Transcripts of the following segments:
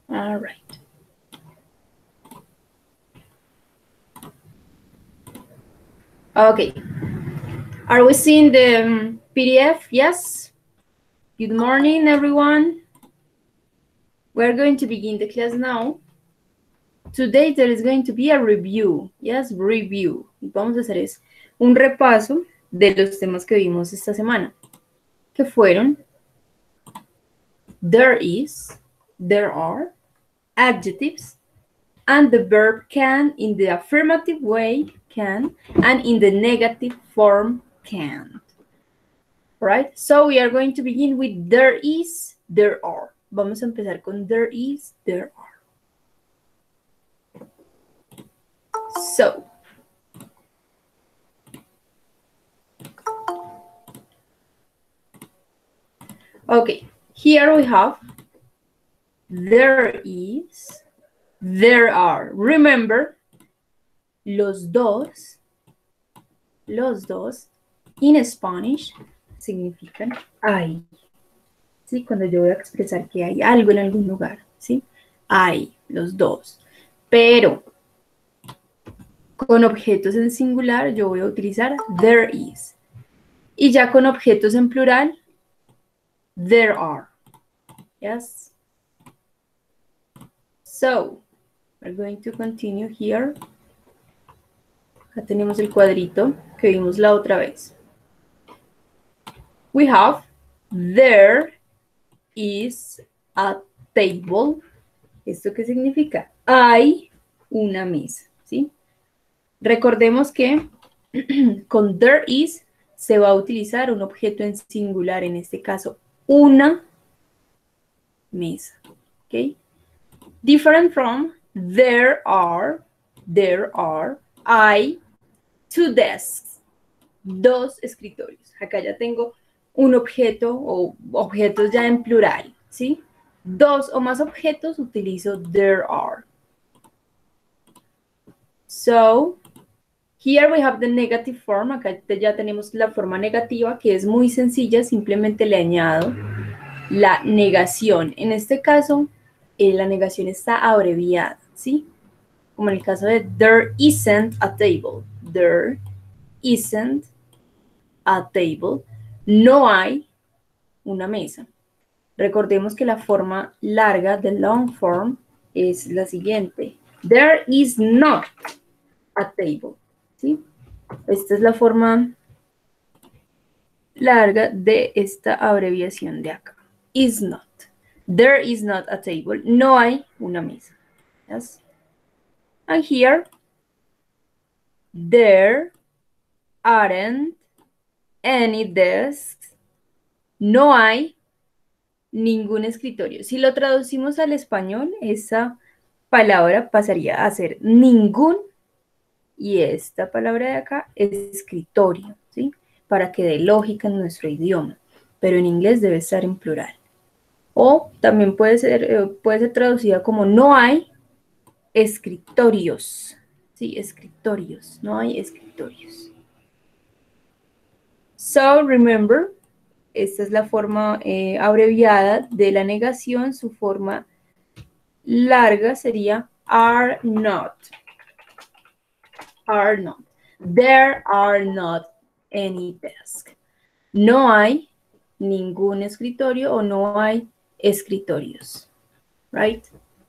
All right. Okay. Are we seeing the PDF? Yes. Good morning, everyone. We're going to begin the class now. Today there is going to be a review. Yes, review. Y vamos a hacer es un repaso de los temas que vimos esta semana, que fueron there is, there are, adjectives, and the verb can in the affirmative way, can, and in the negative form, can't. Right? So we are going to begin with there is, there are. Vamos a empezar con there is, there are. So, okay, here we have there is, there are. Remember, los dos in Spanish significan hay. ¿Sí? Cuando yo voy a expresar que hay algo en algún lugar, ¿sí? Hay, los dos. Pero con objetos en singular yo voy a utilizar there is. Y ya con objetos en plural, there are. Yes? So, we're going to continue here. Acá tenemos el cuadrito que vimos la otra vez. We have there is a table. ¿Esto qué significa? Hay una mesa, ¿sí? Recordemos que con there is se va a utilizar un objeto en singular, en este caso, una mesa, ¿ok? Different from there are, hay two desks, dos escritorios. Acá ya tengo un objeto o objetos ya en plural, ¿sí? Dos o más objetos utilizo there are. So, here we have the negative form. Acá ya tenemos la forma negativa, que es muy sencilla. Simplemente le añado la negación. En este caso, la negación está abreviada, ¿sí? Como en el caso de there isn't a table. There isn't a table. No hay una mesa. Recordemos que la forma larga de long form es la siguiente. There is not a table. ¿Sí? Esta es la forma larga de esta abreviación de acá. Is not. There is not a table. No hay una mesa. Yes? And here, there aren't any desks. No hay ningún escritorio. Si lo traducimos al español, esa palabra pasaría a ser ningún. Y esta palabra de acá es escritorio, ¿sí? Para que dé lógica en nuestro idioma. Pero en inglés debe estar en plural. O también puede ser traducida como no hay escritorios. Sí, escritorios. No hay escritorios. So, remember, esta es la forma abreviada de la negación. Su forma larga sería are not. Are not. There are not any desk. No hay ningún escritorio o no hay escritorios. Right?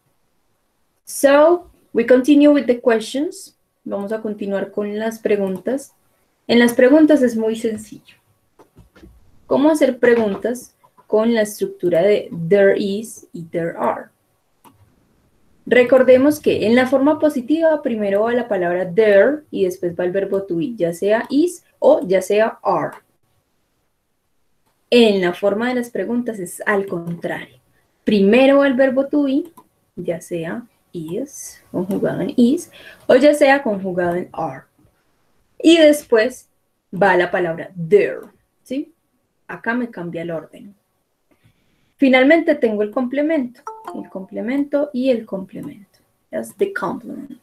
So, we continue with the questions. Vamos a continuar con las preguntas. En las preguntas es muy sencillo. ¿Cómo hacer preguntas con la estructura de there is y there are? Recordemos que en la forma positiva primero va la palabra there y después va el verbo to be, ya sea is o ya sea are. En la forma de las preguntas es al contrario. Primero va el verbo to be, ya sea is, conjugado en is, o ya sea conjugado en are. Y después va la palabra there, ¿sí? Acá me cambia el orden. Finalmente tengo el complemento y el complemento. That's the complement.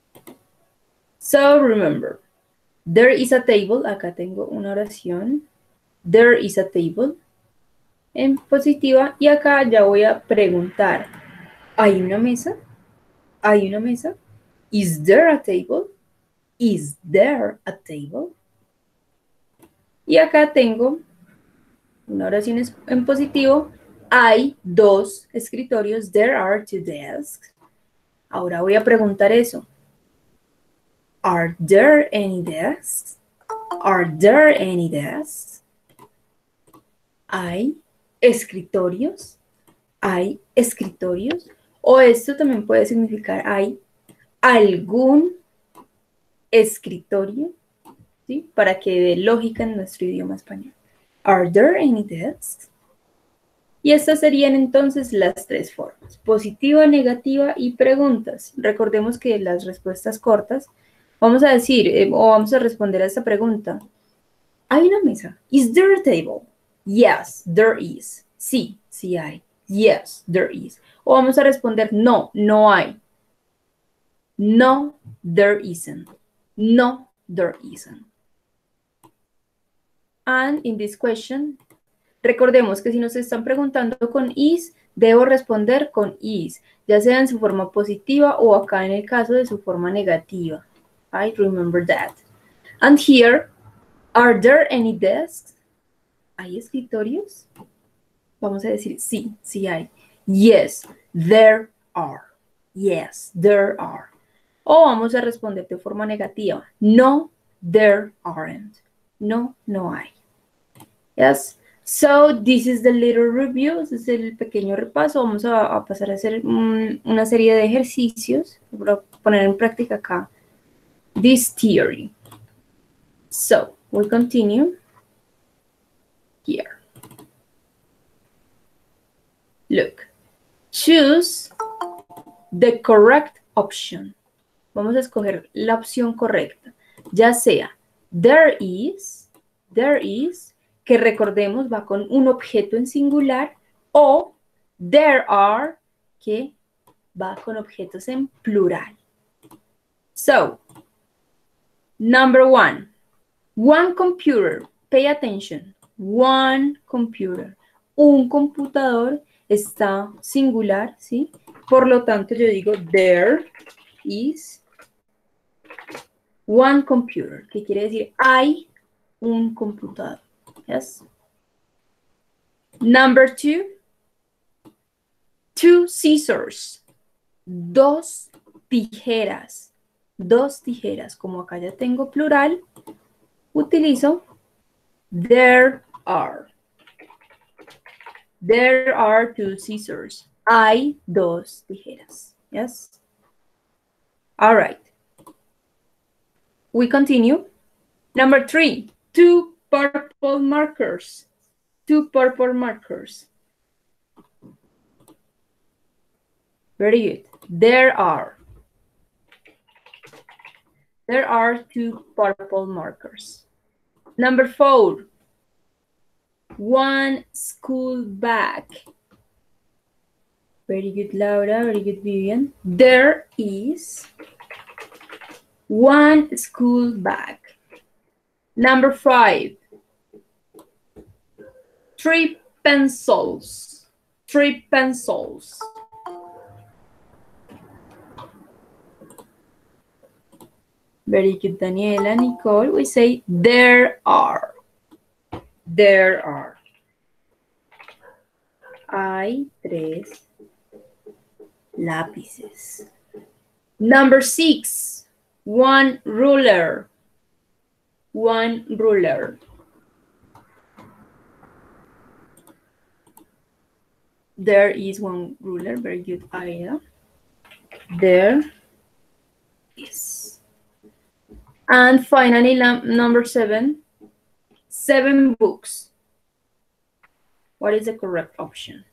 So remember, there is a table. Acá tengo una oración. There is a table en positiva y acá ya voy a preguntar. ¿Hay una mesa? ¿Hay una mesa? Is there a table? Is there a table? Y acá tengo una oración en positivo. Hay 2 escritorios. There are 2 desks. Ahora voy a preguntar eso. Are there any desks? Are there any desks? ¿Hay escritorios? ¿Hay escritorios? O esto también puede significar ¿hay algún escritorio? ¿Sí? Para que dé lógica en nuestro idioma español. Are there any desks? Y estas serían entonces las 3 formas, positiva, negativa y preguntas. Recordemos que las respuestas cortas, vamos a decir o vamos a responder a esta pregunta. ¿Hay una mesa? Is there a table? Yes, there is. Sí, sí hay. Yes, there is. O vamos a responder no, no hay. No, there isn't. No, there isn't. And in this question, recordemos que si nos están preguntando con is, debo responder con is, ya sea en su forma positiva o acá en el caso de su forma negativa. I remember that. And here, are there any desks? ¿Hay escritorios? Vamos a decir sí, sí hay. Yes, there are. Yes, there are. O vamos a responder de forma negativa. No, there aren't. No, no hay. Yes. So, this is the little review. Este es el pequeño repaso. Vamos a pasar a hacer una serie de ejercicios para poner en práctica acá. This theory. So, we'll continue here. Look. Choose the correct option. Vamos a escoger la opción correcta. Ya sea there is, que recordemos va con un objeto en singular, o there are, que va con objetos en plural. So, number 1, one computer, pay attention, one computer, un computador está singular, ¿sí? Por lo tanto, yo digo there is one computer, que quiere decir hay un computador. Yes. Number 2, two scissors, 2 tijeras. 2 tijeras, como acá ya tengo plural, utilizo there are. There are 2 scissors. Hay 2 tijeras. Yes. All right. We continue. Number 3, 2 purple markers. 2 purple markers. Very good. There are 2 purple markers. Number 4, 1 school bag. Very good, Laura. Very good, Vivian. There is 1 school bag. Number 5, 3 pencils. 3 pencils. Very good, Daniela, Nicole. We say there are. There are. Hay 3 lápices. Number 6, 1 ruler. 1 ruler. There is 1 ruler. Very good, Aida. There is. And finally, number 7, 7 books. What is the correct option?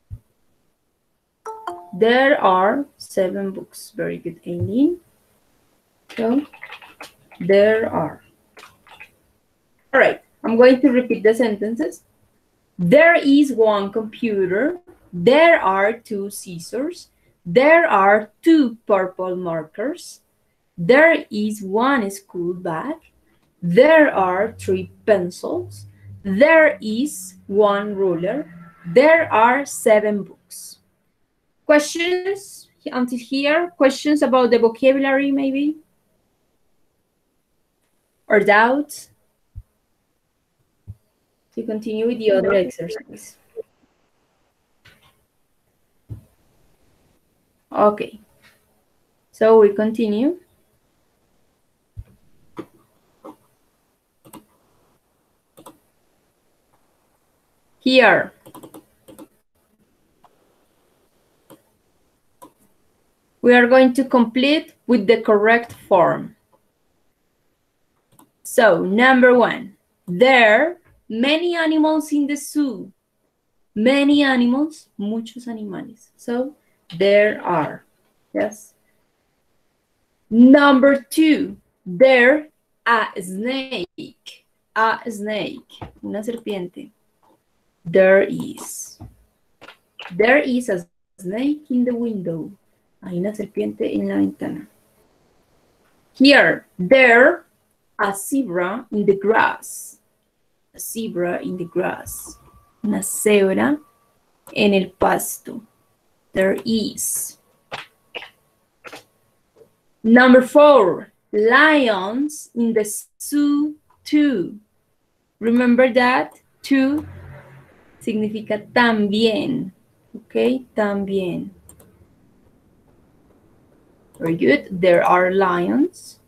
There are 7 books. Very good, Aileen. So, there are. All right, I'm going to repeat the sentences. There is 1 computer. There are 2 scissors. There are 2 purple markers. There is 1 school bag. There are 3 pencils. There is 1 ruler. There are 7 books. Questions until here? Questions about the vocabulary maybe? Or doubts? To continue with the other exercise. Okay. So we continue. Here. We are going to complete with the correct form. So, number 1. There are many animals in the zoo. Many animals, muchos animales. So, there are. Yes. Number 2. There a snake. A snake. Una serpiente. There is. There is a snake in the window. Hay una serpiente en la ventana. Here, there, a zebra in the grass. A zebra in the grass. Una cebra en el pasto. There is. Number 4, lions in the zoo too. Remember that? Too significa también. Okay, también. Very good. There are lions.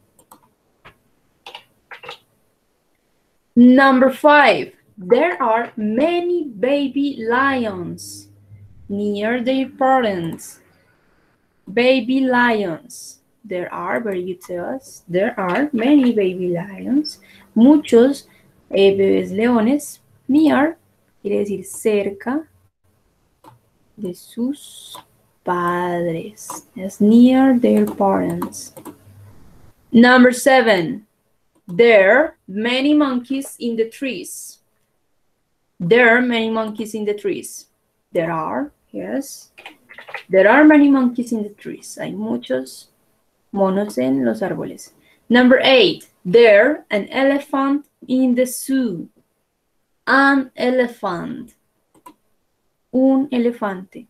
Number 5. There are many baby lions near their parents. Baby lions. There are, very good to us. There are many baby lions. Muchos bebés leones. Near quiere decir cerca de sus padres. Yes, near their parents. Number 7. There are many monkeys in the trees. There are many monkeys in the trees. There are, yes. There are many monkeys in the trees. Hay muchos monos en los árboles. Number 8. There an elephant in the zoo. An elephant. Un elefante.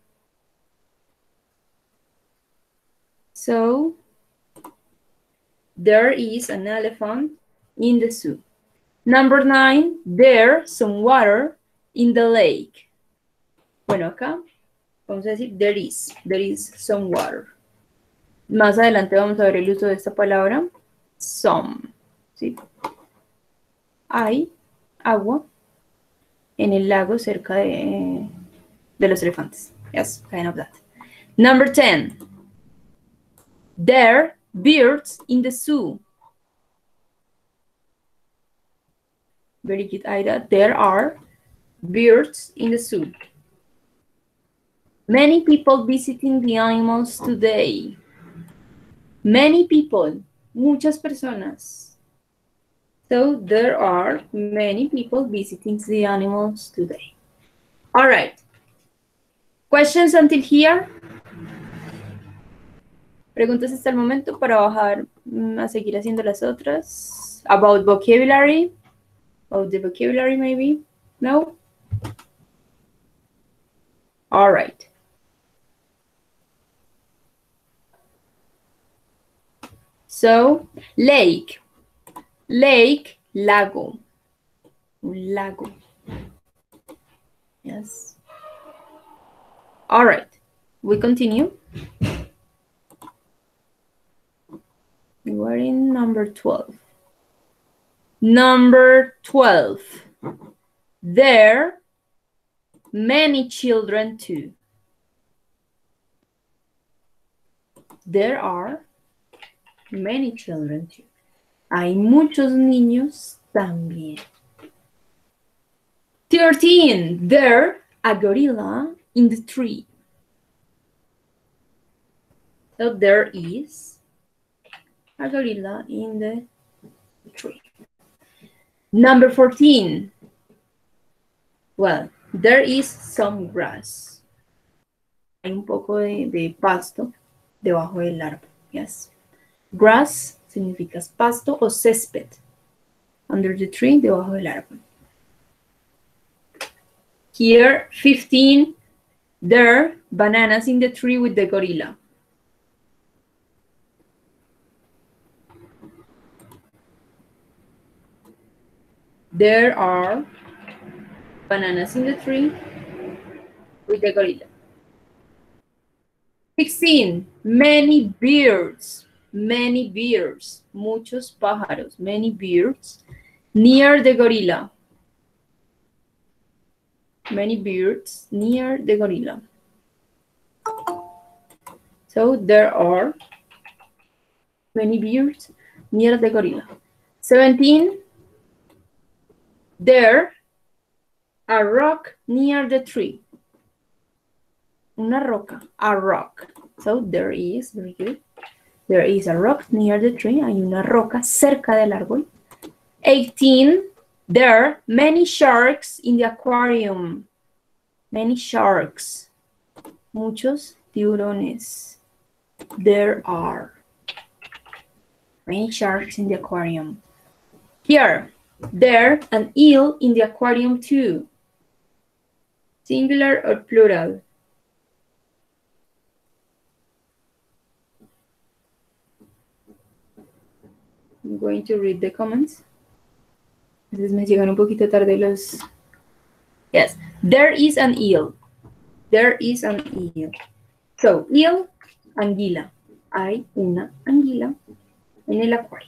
So, there is an elephant in the zoo. Number 9, there's some water in the lake. Bueno, acá vamos a decir there is some water. Más adelante vamos a ver el uso de esta palabra, some. ¿Sí? Hay agua en el lago cerca de los elefantes. Yes, kind of that. Number 10. There are birds in the zoo. Very good, Aida. There are birds in the zoo. Many people visiting the animals today. Many people. Muchas personas. So there are many people visiting the animals today. All right. Questions until here? Preguntas hasta el momento para bajar a seguir haciendo las otras. About vocabulary. About the vocabulary maybe? No? All right. So, lake. Lake, lago. Un lago. Yes. All right. We continue. We're in number 12. Number 12. There are many children too. There are many children too. Hay muchos niños también. 13. There's a gorilla in the tree. So there is a gorilla in the tree. Number 14. Well, there is some grass. Hay un poco de pasto debajo del árbol. Yes. Grass significa pasto o césped. Under the tree, debajo del árbol. Here, 15. There Bananas in the tree with the gorilla. There are bananas in the tree with the gorilla. 16. Many birds. Many birds. Muchos pájaros. Many birds. Near the gorilla. Many birds near the gorilla. So there are many birds near the gorilla. 17. There, a rock near the tree. Una roca, a rock. So there is, very good. There is a rock near the tree. Hay una roca cerca del árbol. 18. There are many sharks in the aquarium. Many sharks. Muchos tiburones. There are many sharks in the aquarium. Here, there an eel in the aquarium too. Singular or plural? I'm going to read the comments. Entonces me llegan un poquito tarde los... Yes, there is an eel. There is an eel. So, eel, anguila. Hay una anguila en el acuario.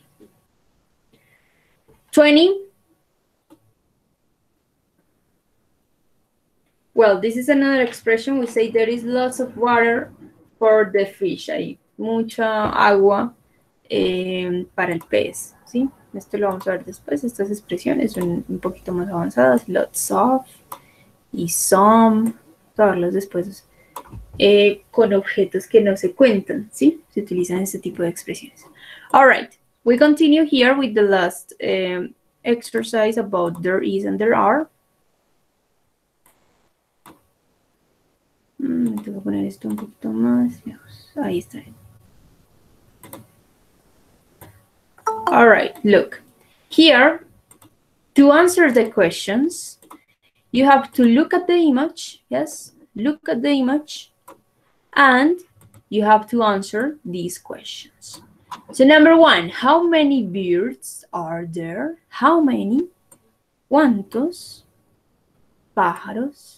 20. Well, this is another expression. We say there is lots of water for the fish. Hay mucha agua para el pez, ¿sí? Esto lo vamos a ver después. Estas expresiones son un poquito más avanzadas. Lots of y some. Vamos a verlos después con objetos que no se cuentan, ¿sí? Se utilizan este tipo de expresiones. All right. We continue here with the last exercise about there is and there are. Tengo que poner esto un poquito más lejos. Ahí está. All right, look. Here, to answer the questions, you have to look at the image. Yes, look at the image. And you have to answer these questions. So number 1, how many birds are there? How many? ¿Cuántos pájaros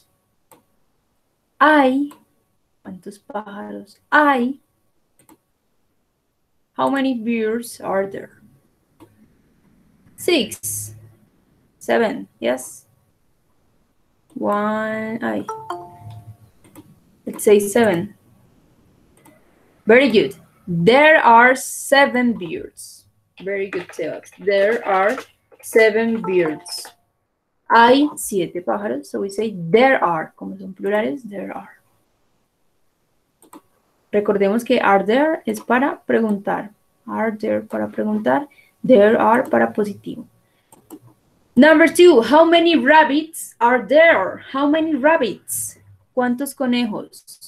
hay? ¿Cuántos pájaros hay? How many birds are there? 6, 7, yes. 1, ay. Let's say 7. Very good. There are 7 birds. Very good, Sebas. There are 7 birds. Hay 7 pájaros. So we say there are. Como son plurales, there are. Recordemos que are there es para preguntar. Are there para preguntar. There are para positivo. Number 2, how many rabbits are there? How many rabbits? ¿Cuántos conejos?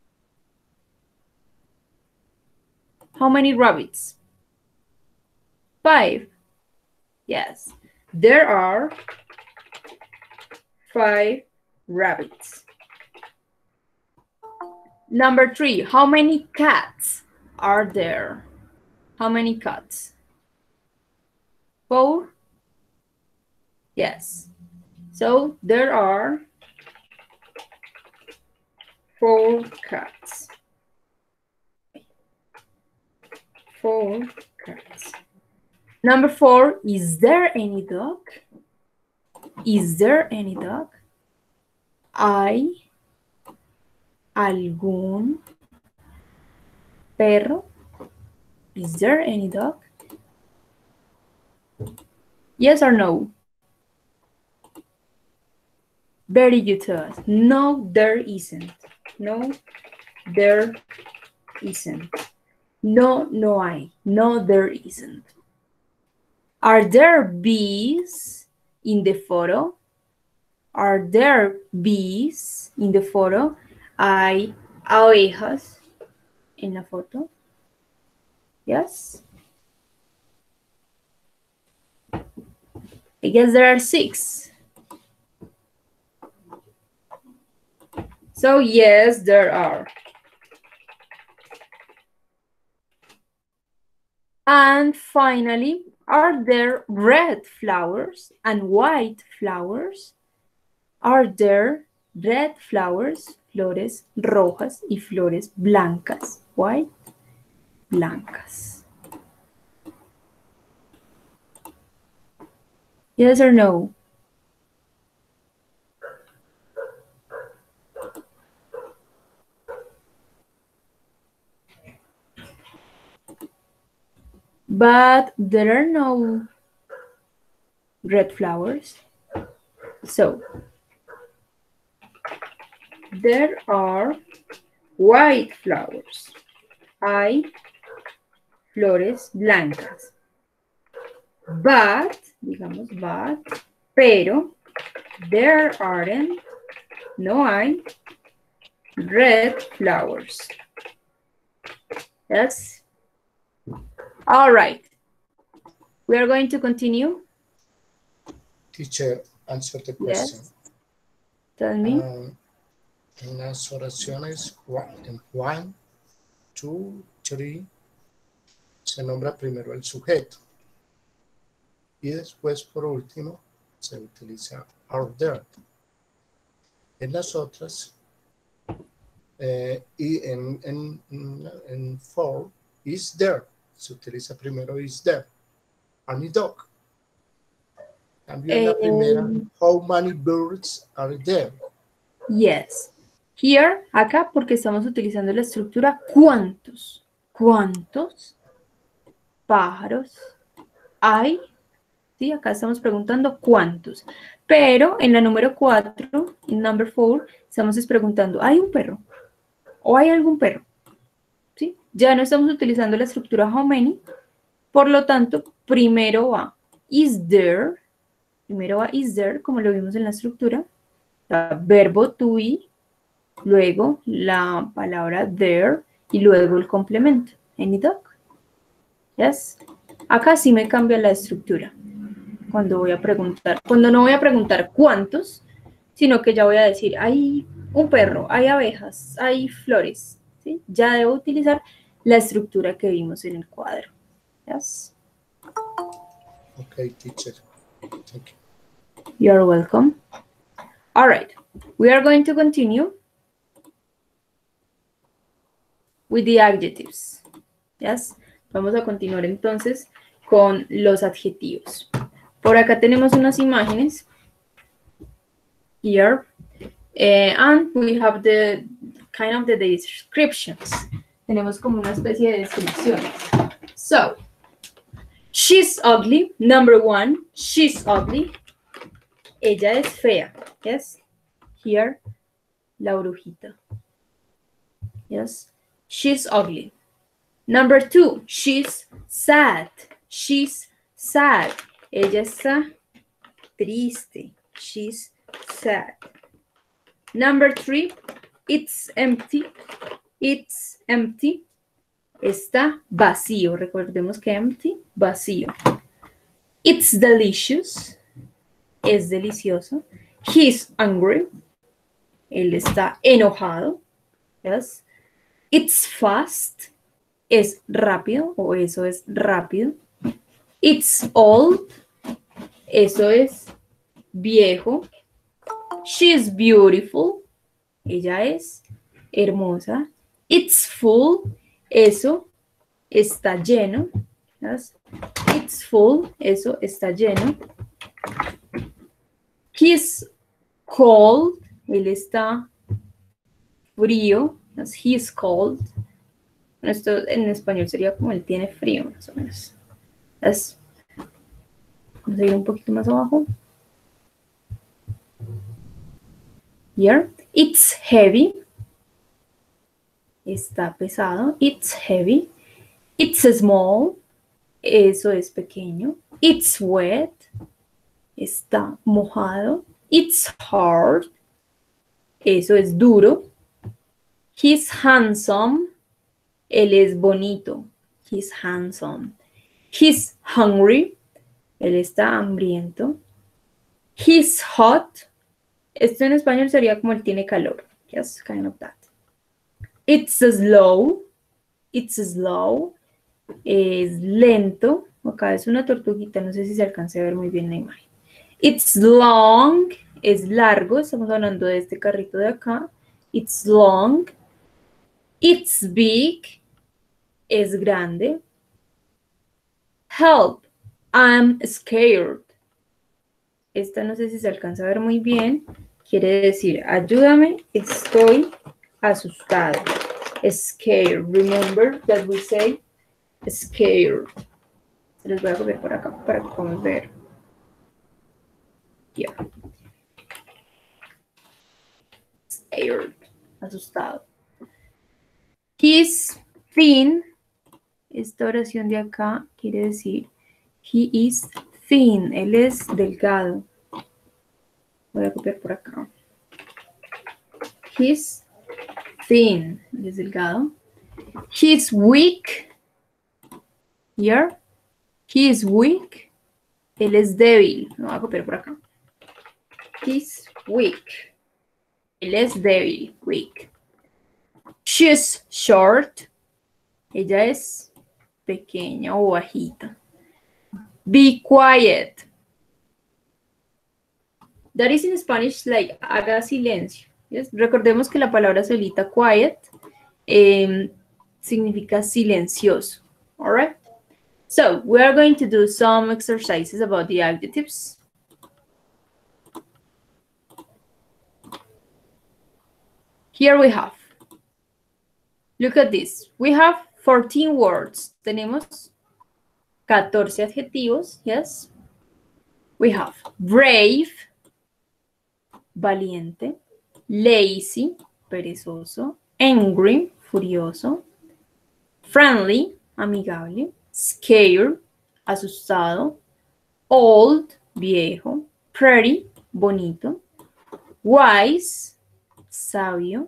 How many rabbits? 5. Yes. There are 5 rabbits. Number 3, how many cats are there? How many cats? 4? Yes. So there are 4 cats. 4 cats. Number 4, is there any dog? Is there any dog? ¿Hay algún perro? Is there any dog? Yes or no? Very good to us. No, there isn't. No, there isn't. No, no hay. No, there isn't. Are there bees in the photo? Are there bees in the photo? ¿Hay abejas en la foto? Yes? I guess there are 6. So yes, there are. And finally, are there red flowers and white flowers? Are there red flowers, flores rojas y flores blancas? White, blancas. Yes or no? But there are no red flowers. So, there are white flowers. Hay flores blancas. But, digamos but, pero, there aren't, no hay, red flowers. Yes? All right. We are going to continue. Teacher, answer the question. Yes. Tell me. En las oraciones 1, 2, 3 se nombra primero el sujeto y después por último se utiliza are there. En las otras y en 4 is there se utiliza primero is there. Any dog. También la primera, how many birds are there? Yes. Here, acá, porque estamos utilizando la estructura ¿cuántos? ¿Cuántos pájaros hay? Sí, acá estamos preguntando ¿cuántos? Pero en la número 4, en number 4, estamos preguntando ¿hay un perro? ¿O hay algún perro? ¿Sí? Ya no estamos utilizando la estructura how many, por lo tanto, primero va is there, primero va is there, como lo vimos en la estructura, verbo to be, luego la palabra there y luego el complemento, any dog. Yes. Acá sí me cambia la estructura cuando voy a preguntar, cuando no voy a preguntar cuántos, sino que ya voy a decir hay un perro, hay abejas, hay flores, ¿sí? Ya debo utilizar la estructura que vimos en el cuadro. Yes. Okay, teacher. Thank you. You're welcome. All right. We are going to continue with the adjectives. Yes. Vamos a continuar entonces con los adjetivos. Por acá tenemos unas imágenes. Here. And we have the kind of the descriptions. Tenemos como una especie de descripciones. So, she's ugly. Number 1, she's ugly. Ella es fea. Yes. Here, la brujita. Yes. She's ugly. Number 2, she's sad. She's sad. Ella está triste. She's sad. Number 3, it's empty. It's empty. Está vacío. Recordemos que empty, vacío. It's delicious. Es delicioso. He's angry. Él está enojado. Yes. It's fast. Es rápido o eso es rápido. It's old. Eso es viejo. She's beautiful. Ella es hermosa. It's full. Eso está lleno. Yes. It's full. Eso está lleno. He's cold. Él está frío. Yes. He's cold. Esto en español sería como él tiene frío, más o menos. Yes. Vamos a ir un poquito más abajo. Here. It's heavy. Está pesado. It's heavy. It's small. Eso es pequeño. It's wet. Está mojado. It's hard. Eso es duro. He's handsome. Él es bonito. He's handsome. He's hungry. Él está hambriento. He's hot. Esto en español sería como él tiene calor. Yes, kind of that. It's slow. It's slow. Es lento. Acá es una tortuguita, no sé si se alcance a ver muy bien la imagen. It's long. Es largo. Estamos hablando de este carrito de acá. It's long. It's big. Es grande. Help. I'm scared. Esta no sé si se alcanza a ver muy bien. Quiere decir, ayúdame, estoy asustado. Scared. Remember that we say scared. Se los voy a copiar por acá para que podamos ver. Yeah. Scared. Asustado. He's thin. Esta oración de acá quiere decir he is thin. Él es delgado. Voy a copiar por acá. He's thin. Él es delgado. He's weak. Here. He is weak. Él es débil. Lo voy a copiar por acá. He's weak. Él es débil. Weak. She's short. Ella es pequeña o bajita. Be quiet. That is in Spanish like haga silencio. Yes? Recordemos que la palabra solita quiet significa silencioso. All right? So, we are going to do some exercises about the adjectives. Here we have. Look at this. We have 14 words. Tenemos 14 adjetivos. Yes. We have brave, valiente, lazy, perezoso, angry, furioso, friendly, amigable, scared, asustado, old, viejo, pretty, bonito, wise, sabio,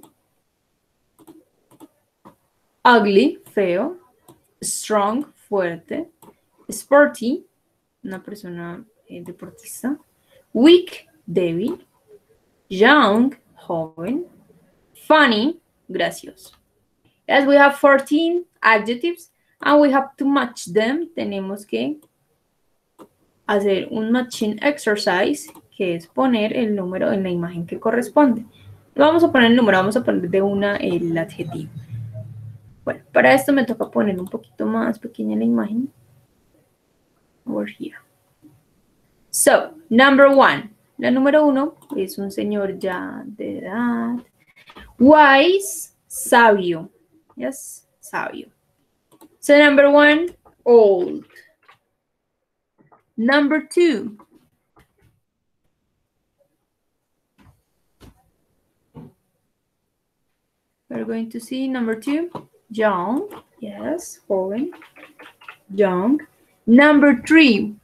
ugly, feo, strong, fuerte, sporty, una persona deportista, weak, débil, young, joven, funny, gracioso. As we have 14 adjectives and we have to match them, tenemos que hacer un matching exercise, que es poner el número en la imagen que corresponde. No vamos a poner el número, vamos a poner de una el adjetivo. Bueno, para esto me toca poner un poquito más pequeña la imagen. Over here. So, number one. La número 1 es un señor ya de edad. Wise, sabio. Yes, sabio. So, number 1, old. Number 2. We're going to see number 2, young. Yes, joven. Young. Number 3.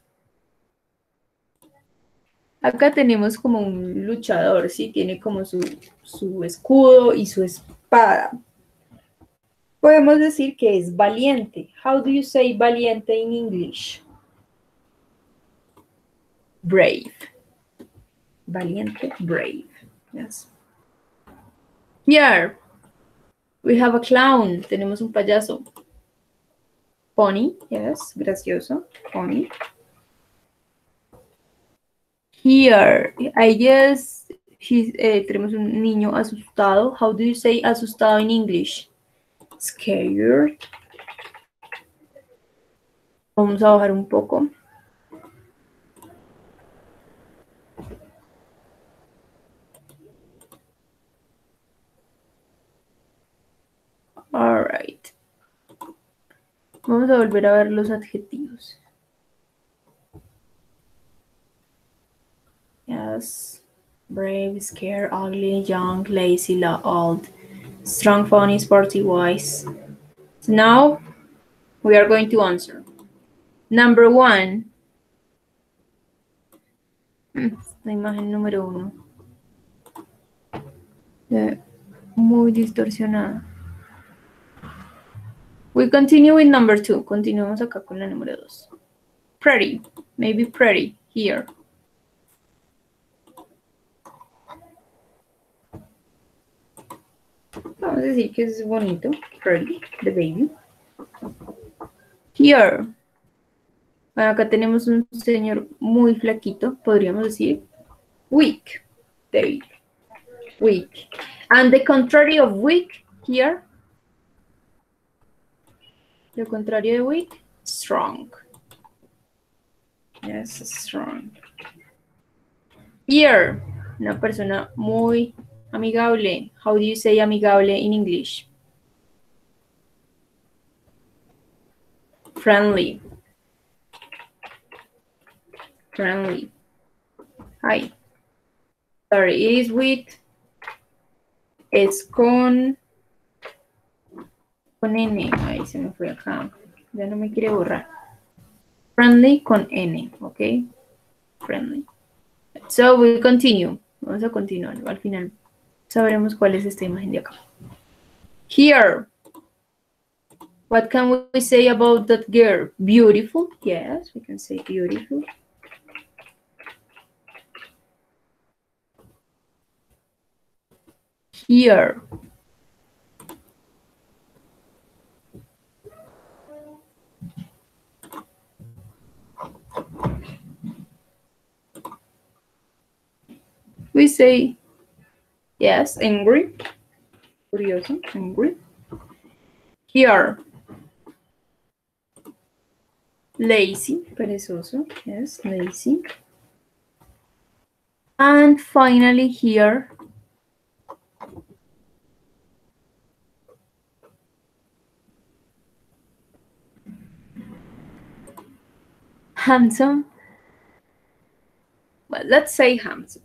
Acá tenemos como un luchador, ¿sí? Tiene como su escudo y su espada. Podemos decir que es valiente. How do you say valiente in English? Brave. Valiente, brave. Yes. Here, we have a clown. Tenemos un payaso. Funny, yes, gracioso. Funny. Here, I guess tenemos un niño asustado. How do you say asustado in English? Scared. Vamos a bajar un poco. All right. Vamos a volver a ver los adjetivos. Yes. Brave, scared, ugly, young, lazy, old, strong, funny, sporty, wise. So now we are going to answer. Number 1. La imagen número 1. Muy distorsionada. We continue with number 2. Continuamos acá con la número 2. Pretty. Maybe pretty. Here. Vamos a decir que es bonito. Pretty, the baby. Here. Bueno, acá tenemos un señor muy flaquito, podríamos decir. Weak. There. Weak. And the contrary of weak, here. Lo contrario de weak, strong. Yes, strong. Here, una persona muy amigable. How do you say amigable in English? Friendly. Friendly. Hi. Sorry, it is with. Es con N. Ay, se me fue acá. Ya no me quiere borrar. Friendly con N, ¿ok? Friendly. So we continue. Vamos a continuar. Al final sabremos cuál es esta imagen de acá. Here. What can we say about that girl? Beautiful. Yes, we can say beautiful. Here. We say, yes, angry. Curioso, angry. Here. Lazy, perezoso. Yes, lazy. And finally here. Handsome. Well, let's say handsome.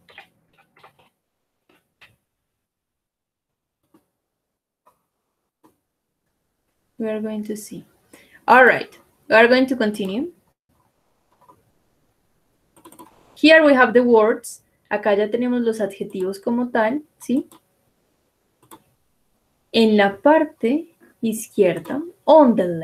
We are going to see. All right, we are going to continue. Here we have the words. Acá ya tenemos los adjetivos como tal, ¿sí? En la parte izquierda, on the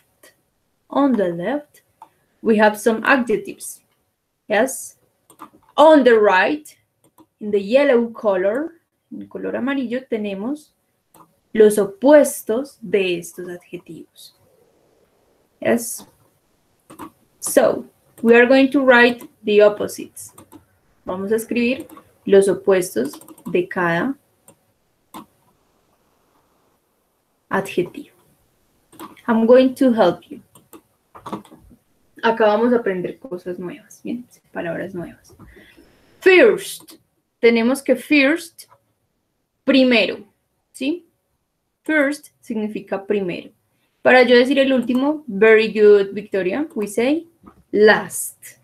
left, we have some adjectives. Yes. On the right, in the yellow color, en el color amarillo, tenemos los opuestos de estos adjetivos. Yes. So, we are going to write the opposites. Vamos a escribir los opuestos de cada adjetivo. I'm going to help you. Acá vamos a aprender cosas nuevas, ¿bien? Palabras nuevas. First. Tenemos que first, primero, ¿sí? First significa primero. Para yo decir el último, very good, Victoria, we say last.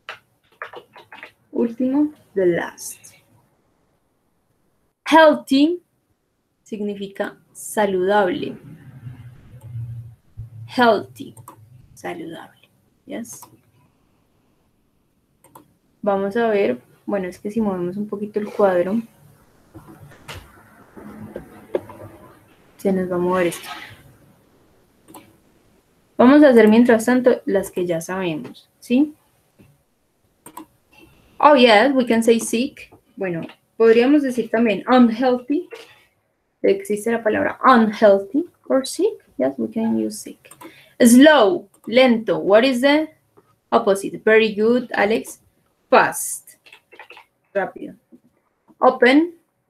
Último, the last. Healthy significa saludable. Healthy, saludable. Yes. Vamos a ver, bueno, es que si movemos un poquito el cuadro, se nos va a mover esto. Vamos a hacer mientras tanto las que ya sabemos, ¿sí? Oh, yes, we can say sick. Bueno, podríamos decir también unhealthy. Existe la palabra unhealthy or sick. Yes, we can use sick. Slow, lento. What is the opposite? Very good, Alex. Fast, rápido. Open.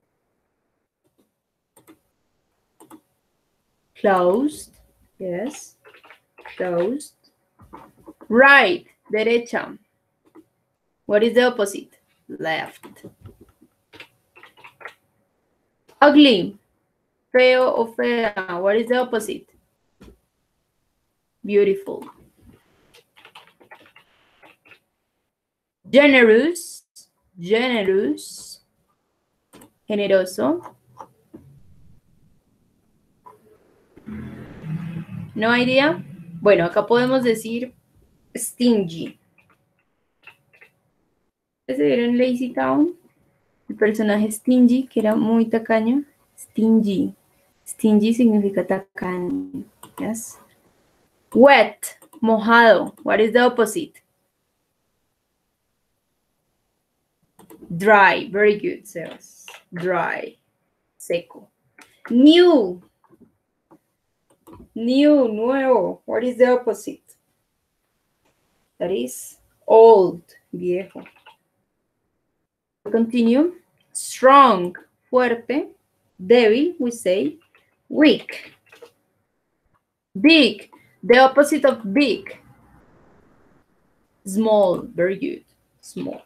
Closed, yes. Closed. Right, derecha. What is the opposite? Left. Ugly, feo o fea. What is the opposite? Beautiful. Generous, generous. Generoso. ¿No idea? Bueno, acá podemos decir stingy. ¿Se vieron Lazy Town? El personaje Stingy, que era muy tacaño. Stingy. Stingy significa tacaño. Yes. Wet, mojado. What is the opposite? Dry. Very good, Sebas. Dry. Seco. New. New, nuevo. What is the opposite? That is old, viejo. Continue. Strong, fuerte. Débil, we say weak. Big, the opposite of big. Small, very good, small.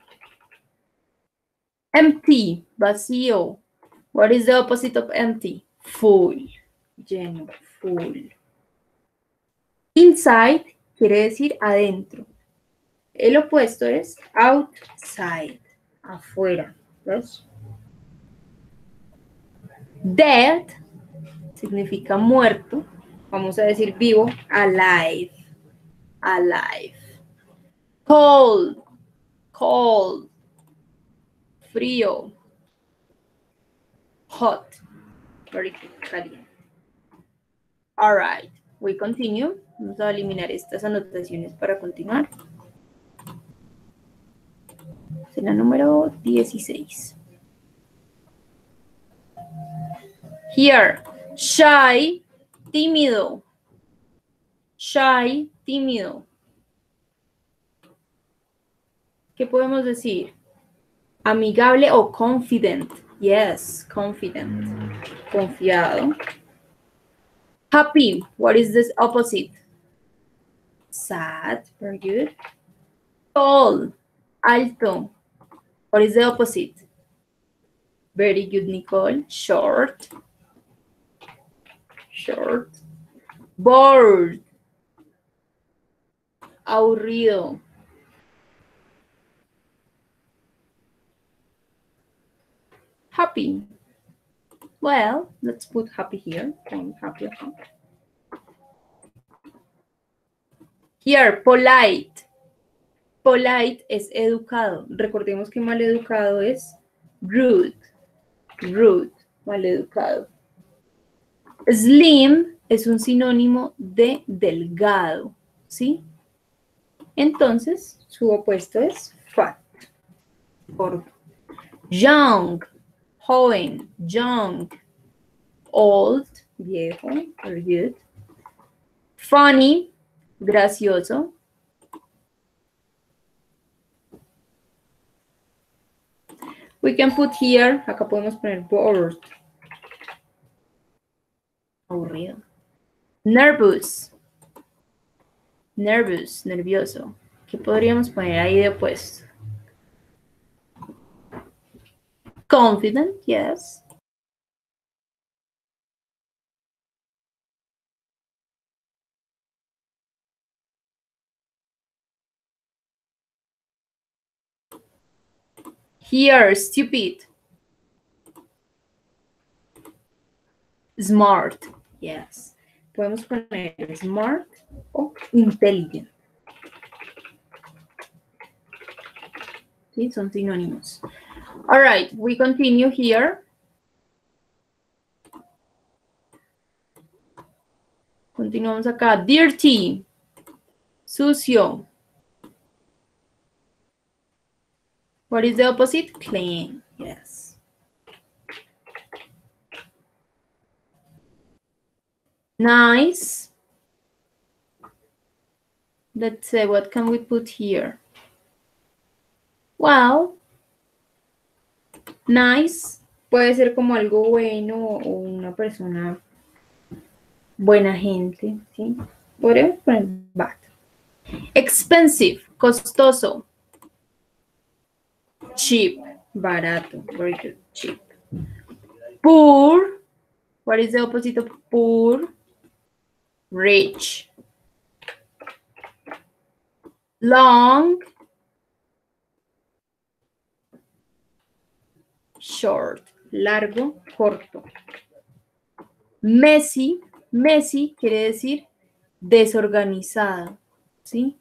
Empty, vacío. What is the opposite of empty? Full, lleno, full. Inside quiere decir adentro. El opuesto es outside, afuera. ¿Ves? Dead significa muerto. Vamos a decir vivo, alive, alive. Cold, cold, frío. Hot, very caliente. All right, we continue. Vamos a eliminar estas anotaciones para continuar. Será número 16. Here, shy, tímido. Shy, tímido. ¿Qué podemos decir? Amigable o confident. Yes, confident. Confiado. Happy. What is this opposite? Sad. Very good. Tall. Alto. What is the opposite? Very good, Nicole. Short. Short. Bored. Aburrido. Happy. Well, let's put happy here. Happy. Here, polite. Polite es educado. Recordemos que maleducado es rude. Rude, maleducado. Slim es un sinónimo de delgado, ¿sí? Entonces, su opuesto es fat. Gordo. Young, joven, young. Old, viejo, very good. Funny, gracioso. We can put here, acá podemos poner bored. Aburrido. Nervous. Nervous, nervioso. ¿Qué podríamos poner ahí de opuesto? Confident, yes. Here, stupid. Smart, yes. Podemos poner smart o intelligent. Sí, son sinónimos. All right, we continue here. Continuamos acá. Dirty, sucio. What is the opposite? Clean, yes. Nice. Let's say, what can we put here? Well, nice puede ser como algo bueno o una persona buena gente, ¿sí? Podríamos poner bad. Expensive, costoso. Cheap, barato, very good, cheap. Poor, what is the opposite of poor? Rich. Long, short, largo, corto. Messy, messy quiere decir desorganizado, ¿sí?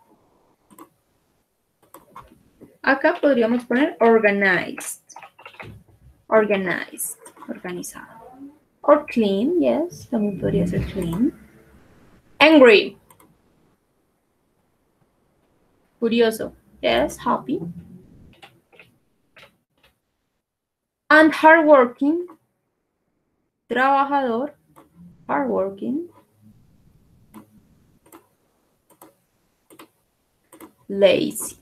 Acá podríamos poner organized. Organized, organizado. Or clean, yes, también podría ser clean. Angry. Curioso, yes, happy. And hardworking. trabajador, hardworking, lazy,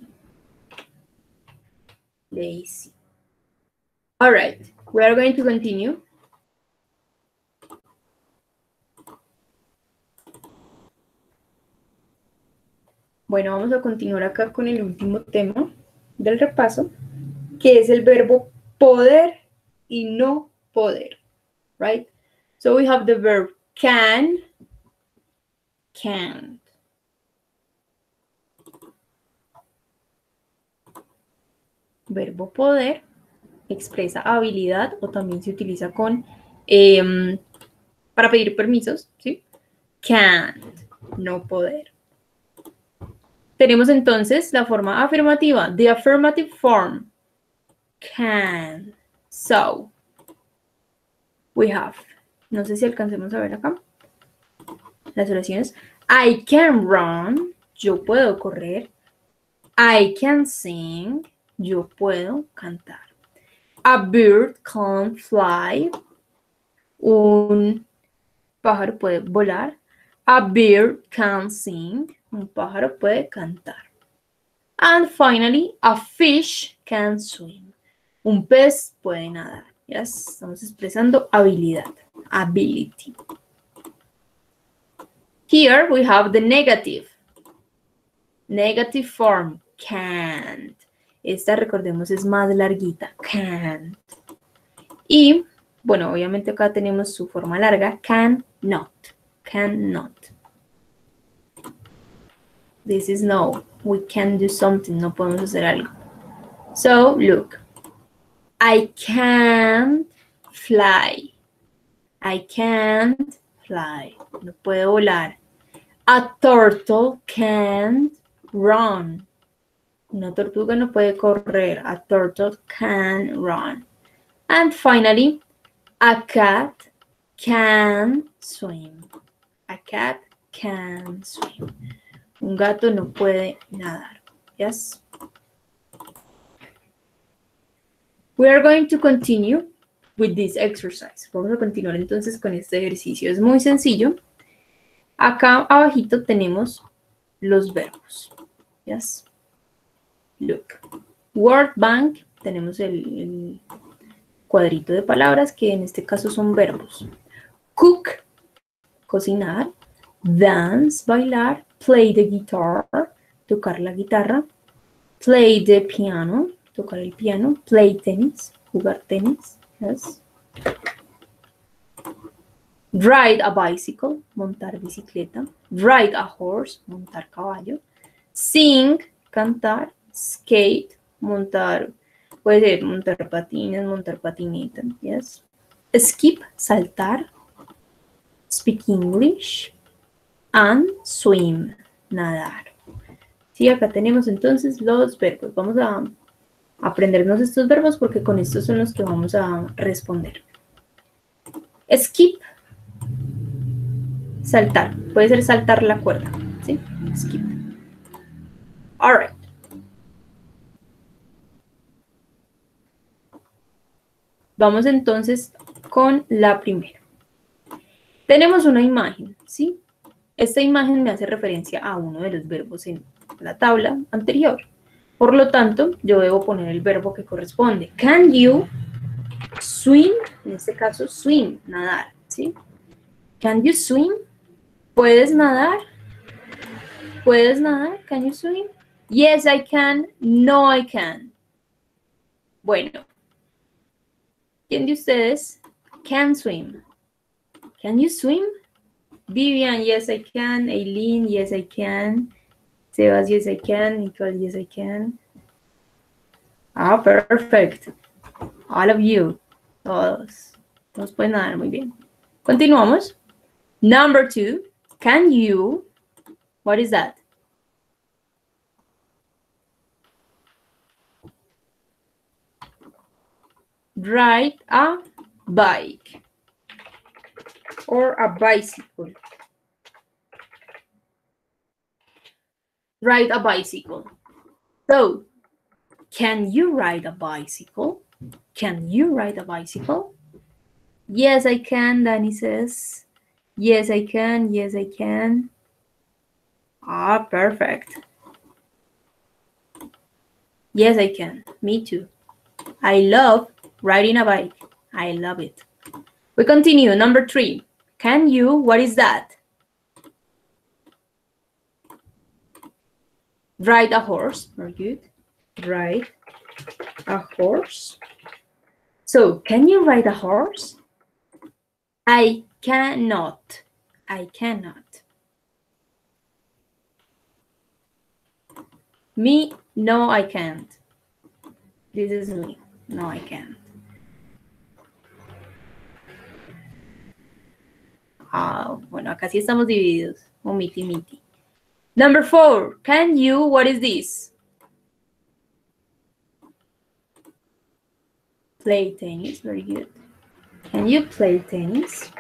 lazy. All right, we are going to continue. Bueno, vamos a continuar acá con el último tema del repaso, que es el verbo poder y no poder, right? So we have the verb can, can't. Verbo poder expresa habilidad o también se utiliza con para pedir permisos, ¿sí? Can't, no poder. Tenemos entonces la forma afirmativa, the affirmative form, can. So, we have, no sé si alcancemos a ver acá, las oraciones. I can run, yo puedo correr. I can sing, yo puedo cantar. A bird can fly, un pájaro puede volar. A bird can sing, un pájaro puede cantar. And finally, a fish can swim, un pez puede nadar. Yes, estamos expresando habilidad, ability. Here we have the negative. Negative form, can't. Esta, recordemos, es más larguita, can't. Y, bueno, obviamente acá tenemos su forma larga, cannot, cannot. This is no, we can do something, no podemos hacer algo. So, look, I can't fly. I can't fly, no puedo volar. A turtle can't run. Una tortuga no puede correr. A turtle can run. And finally, a cat can swim. A cat can swim. Un gato no puede nadar. Yes? We are going to continue with this exercise. Vamos a continuar entonces con este ejercicio. Es muy sencillo. Acá abajito tenemos los verbos. Yes? Look. Word bank. Tenemos el cuadrito de palabras que en este caso son verbos. Cook, cocinar. Dance, bailar. Play the guitar, tocar la guitarra. Play the piano, tocar el piano. Play tennis, jugar tenis. Yes. Ride a bicycle, montar bicicleta. Ride a horse, montar caballo. Sing, cantar. Skate, montar, puede ser montar patines, montar patineta. Yes. Skip, saltar. Speak English. And swim, nadar. Sí, acá tenemos entonces los verbos. Vamos a aprendernos estos verbos porque con estos son los que vamos a responder. Skip, saltar. Puede ser saltar la cuerda. ¿Sí? Skip. All right. Vamos entonces con la primera. Tenemos una imagen, ¿sí? Esta imagen me hace referencia a uno de los verbos en la tabla anterior. Por lo tanto, yo debo poner el verbo que corresponde. Can you swim? En este caso, swim, nadar, ¿sí? Can you swim? ¿Puedes nadar? ¿Puedes nadar? Can you swim? Yes, I can. No, I can. Bueno. ¿Quién de ustedes can swim? Can you swim? Vivian, yes, I can. Aileen, yes, I can. Sebas, yes, I can. Nicole, yes, I can. Ah, perfect. All of you. Todos. Nos pueden nadar muy bien. Continuamos. Number 2. Can you? What is that? Ride a bike. Or a bicycle. Ride a bicycle. So, can you ride a bicycle? Can you ride a bicycle? Yes, I can, Danny says. Yes, I can. Yes, I can. Ah, perfect. Yes, I can. Me too. I love riding a bike. I love it. We continue. Number 3. Can you? What is that? Ride a horse. Very good. Ride a horse. So, can you ride a horse? I cannot. I cannot. Me? No, I can't. This is me. No, I can't. Ah, bueno, acá sí estamos divididos. O miti miti. Number 4. Can you? What is this? Play tennis. Very good. Can you play tennis?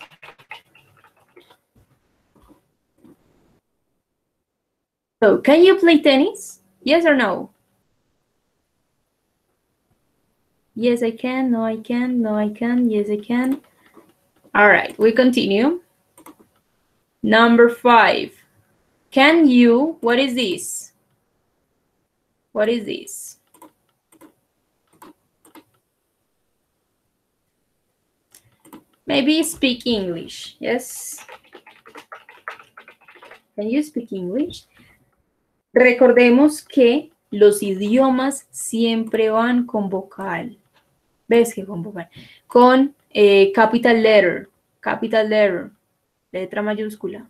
So, can you play tennis? Yes or no? Yes, I can. No, I can. No, I can. Yes, I can. All right, we continue. Number 5. Can you? What is this? What is this? Maybe speak English. Yes. Can you speak English? Recordemos que los idiomas siempre van con vocal. ¿Ves que con vocal? Con capital letter. Capital letter. Letra mayúscula.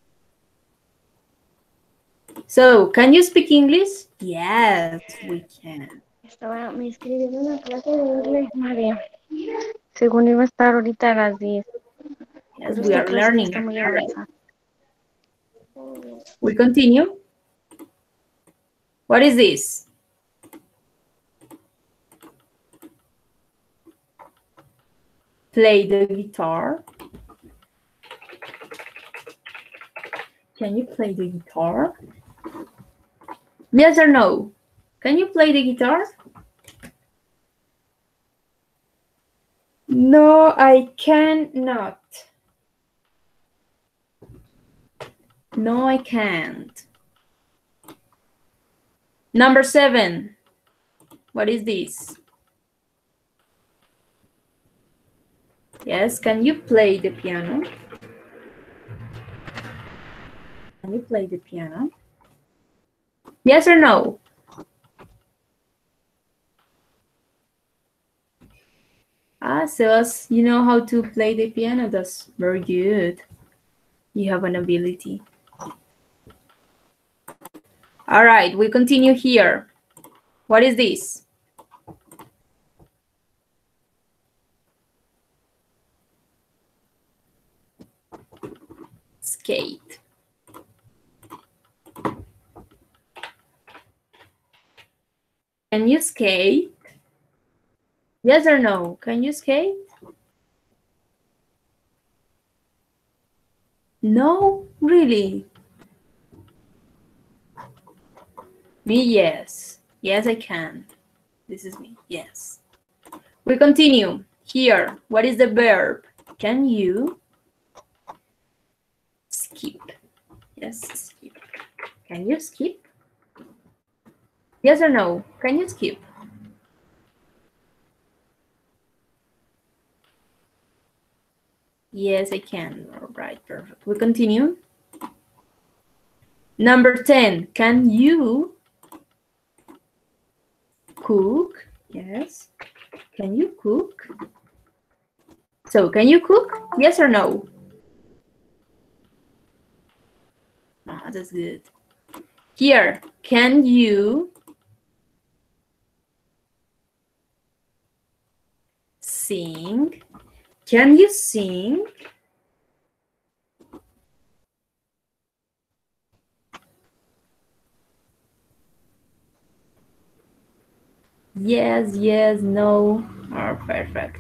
So, can you speak English? Yes, we can. Me inscribí en una clase de inglés, María. Según iba a estar ahorita a las 10. Yes, we are learning. Está muy avanzada. We continue. What is this? Play the guitar. Can you play the guitar? Yes or no? Can you play the guitar? No, I cannot. No, I can't. Number 7. What is this? Yes, can you play the piano? Can you play the piano? Yes or no? Ah, Sebas, you know how to play the piano. That's very good. You have an ability. All right, we continue here. What is this? Skate. Can you skate? Yes or no? Can you skate? No, really? Me, yes. Yes, I can. This is me, yes. We continue. Here, what is the verb? Can you skip? Yes, skip. Can you skip? Yes or no? Can you skip? Yes, I can. All right, perfect. We continue. Number 10, can you cook? Yes. Can you cook? So, can you cook? Yes or no? Ah, that's good. Here, can you sing? Can you sing? Yes, yes, no. Oh, perfect.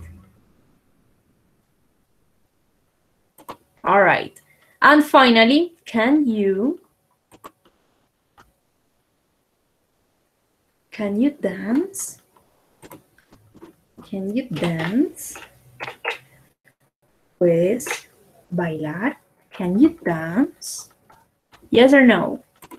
All right. And finally, can you dance? Can you dance? ¿Puedes bailar? Can you dance? Yes or no?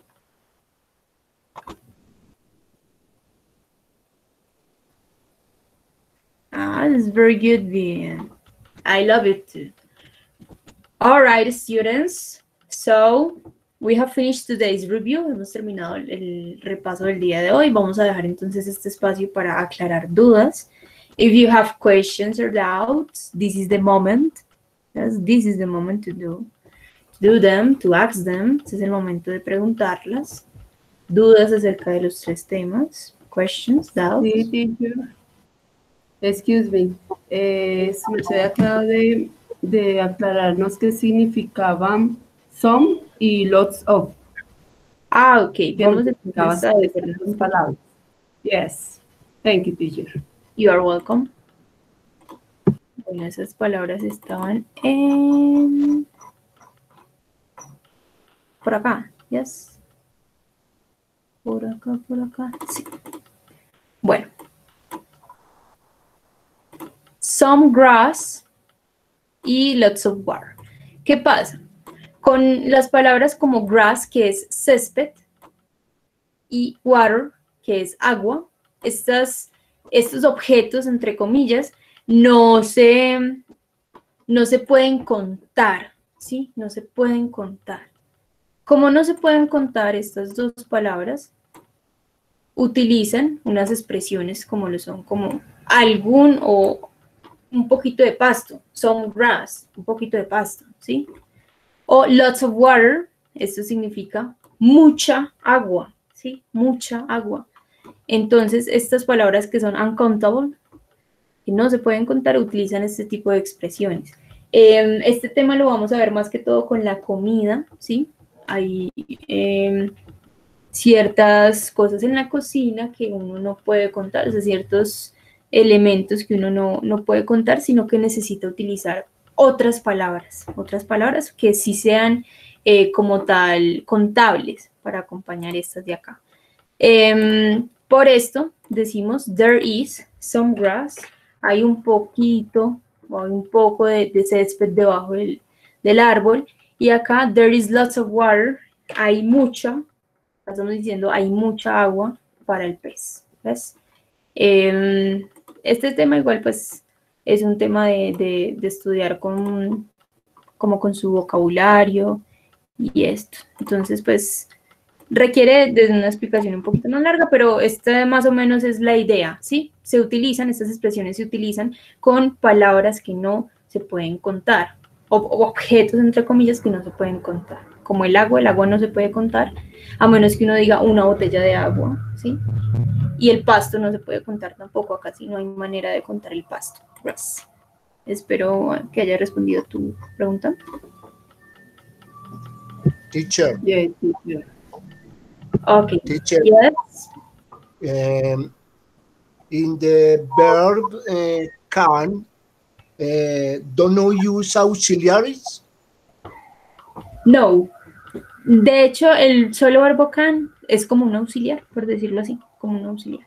Ah, this is very good, Bien. I love it too. All right, students. So, we have finished today's review. Hemos terminado el repaso del día de hoy. Vamos a dejar entonces este espacio para aclarar dudas. If you have questions or doubts, this is the moment. Yes, this is the moment to do them, to ask them. Este es el momento de preguntarlas. Dudas acerca de los 3 temas. Questions, doubts. Sí, teacher. Excuse me. Se acaba de aclararnos qué significaban some y lots of. Ah, ok. Vamos Vamos a a decir las palabras. Yes. Thank you, teacher. You are welcome. Bueno, esas palabras estaban en... Por acá, yes. Por acá, sí. Bueno. Some grass y lots of water. ¿Qué pasa? Con las palabras como grass, que es césped, y water, que es agua, estos objetos, entre comillas, no se pueden contar, ¿sí? No se pueden contar. Como no se pueden contar estas 2 palabras, utilizan unas expresiones como lo son, como algún o un poquito de pasto, some grass, un poquito de pasto, ¿sí? O lots of water, esto significa mucha agua, ¿sí? Mucha agua. Entonces, estas palabras que son uncountable, que no se pueden contar, utilizan este tipo de expresiones. Este tema lo vamos a ver más que todo con la comida, ¿sí? Hay ciertas cosas en la cocina que uno no puede contar, o sea, ciertos elementos que uno no puede contar, sino que necesita utilizar otras palabras que sí sean como tal contables para acompañar estas de acá. Por esto decimos there is some grass, hay un poquito o hay un poco de césped debajo del árbol, y acá there is lots of water, hay mucha, estamos diciendo hay mucha agua para el pez, ¿ves? Este tema igual pues es un tema de estudiar como con su vocabulario y esto. Entonces pues requiere de una explicación un poquito más larga, pero esta más o menos es la idea, ¿sí? Estas expresiones se utilizan con palabras que no se pueden contar, o objetos entre comillas que no se pueden contar. Como el agua no se puede contar, a menos que uno diga una botella de agua, ¿sí? Y el pasto no se puede contar tampoco, acá sí no hay manera de contar el pasto. Gracias. Espero que haya respondido tu pregunta. Teacher. Yes, teacher. Okay. Teacher. Yes. In the verb can, don't you use auxiliaries? No. De hecho, el solo verbo can es como un auxiliar, por decirlo así, como un auxiliar.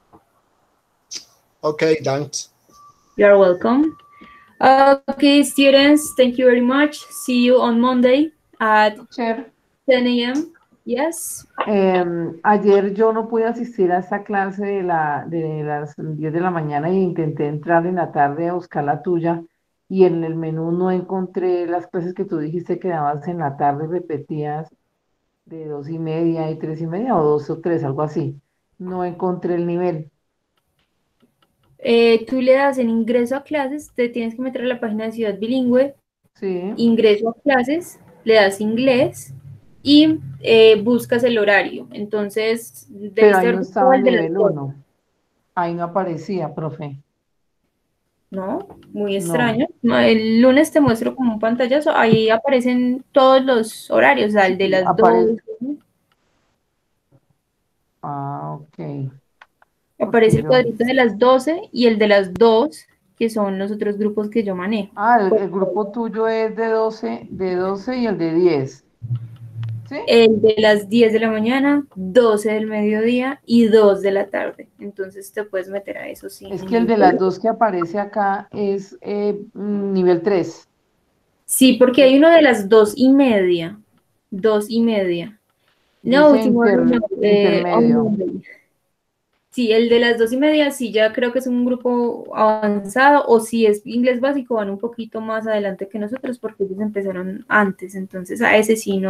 Okay, thanks. You are welcome. Okay, students, thank you very much. See you on Monday at Teacher, 10 a.m. Yes. ayer yo no pude asistir a esta clase de las 10 de la mañana e intenté entrar en la tarde a buscar la tuya y en el menú no encontré las clases que tú dijiste que dabas en la tarde repetidas de 2:30 y 3:30 o 2 o 3, algo así. No encontré el nivel. Tú le das en ingreso a clases, te tienes que meter a la página de Ciudad Bilingüe, Sí, ingreso a clases, le das inglés y buscas el horario. Entonces, pero debes ahí no haber estaba el buscado el de las nivel 12. 1. Ahí no aparecía, profe. ¿No? Muy No. extraño. El lunes te muestro como un pantallazo, ahí aparecen todos los horarios, o sea, el de las 2. Ah, ok. Aparece el yo- cuadrito de las 12 y el de las 2, que son los otros grupos que yo manejo. Ah, el grupo tuyo es de 12 y el de 10. ¿Sí? El de las 10 de la mañana, 12 del mediodía y 2 de la tarde. Entonces te puedes meter a eso, sí. Es que el de las 2 que aparece acá es nivel 3. Sí, porque hay uno de las 2:30. 2:30. No, Dice tomorrow no. On intermedio. Monday. Sí, el de las 2:30 sí ya creo que es un grupo avanzado, o si es inglés básico van un poquito más adelante que nosotros porque ellos empezaron antes, entonces a ese sí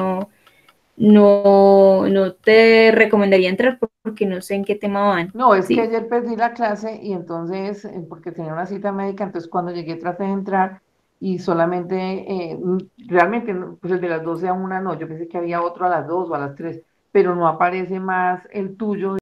no te recomendaría entrar porque no sé en qué tema van. No, es que Sí. ayer perdí la clase y entonces, porque tenía una cita médica, entonces cuando llegué traté de entrar y solamente, realmente, pues el de las 12 a 1 no, yo pensé que había otro a las 2 o a las 3, pero no aparece más el tuyo.